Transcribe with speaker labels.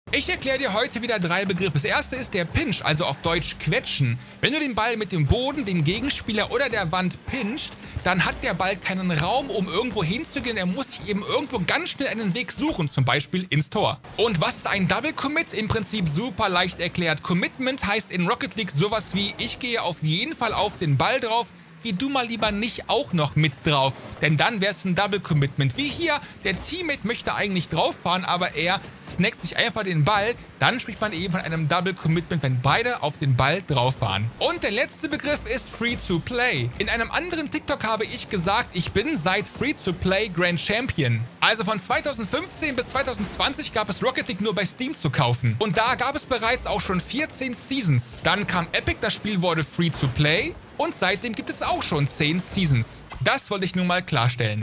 Speaker 1: Ich erkläre dir heute wieder 3 Begriffe. Das erste ist der Pinch, also auf Deutsch quetschen. Wenn du den Ball mit dem Boden, dem Gegenspieler oder der Wand pincht, dann hat der Ball keinen Raum, um irgendwo hinzugehen. Er muss sich eben irgendwo ganz schnell einen Weg suchen, zum Beispiel ins Tor. Und was ist ein Double Commit? Im Prinzip super leicht erklärt. Commitment heißt in Rocket League sowas wie, ich gehe auf jeden Fall auf den Ball drauf, geh du mal lieber nicht auch noch mit drauf, denn dann wäre es ein Double Commitment. Wie hier, der Teammate möchte eigentlich drauf fahren, aber er snackt sich einfach den Ball. Dann spricht man eben von einem Double Commitment, wenn beide auf den Ball drauf fahren. Und der letzte Begriff ist Free to Play. In einem anderen TikTok habe ich gesagt, ich bin seit Free to Play Grand Champion. Also von 2015 bis 2020 gab es Rocket League nur bei Steam zu kaufen. Und da gab es bereits auch schon 14 Seasons. Dann kam Epic, das Spiel wurde Free to Play. Und seitdem gibt es auch schon 10 Seasons. Das wollte ich nun mal klarstellen.